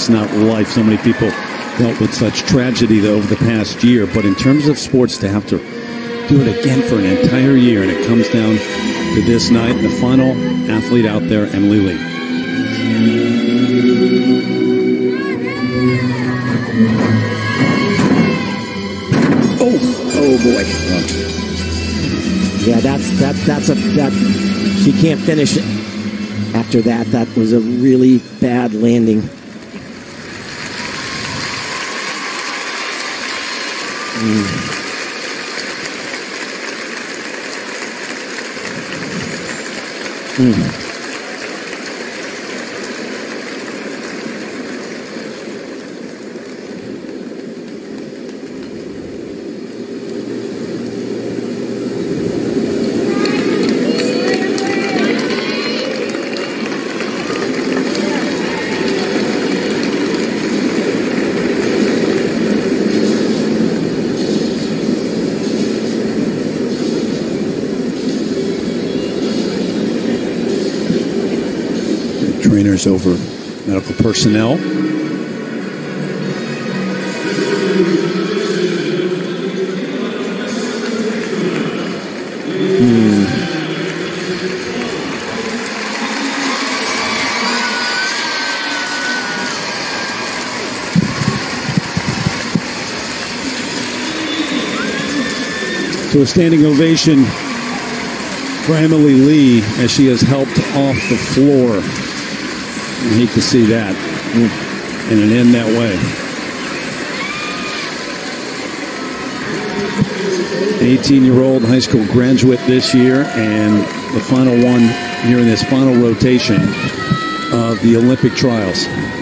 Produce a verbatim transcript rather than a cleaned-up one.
It's not life. So many people dealt with such tragedy though, over the past year. But in terms of sports, to have to do it again for an entire year, and it comes down to this night, the final athlete out there, Emily Lee. Oh, oh boy. Yeah, that's that that's a that she can't finish it. After that, that was a really bad landing. Mm. Mm. Trainers over medical personnel. Hmm. So a standing ovation for Emily Lee as she has helped off the floor. I hate to see that. And it end that way. eighteen-year-old high school graduate this year, and the final one here in this final rotation of the Olympic trials.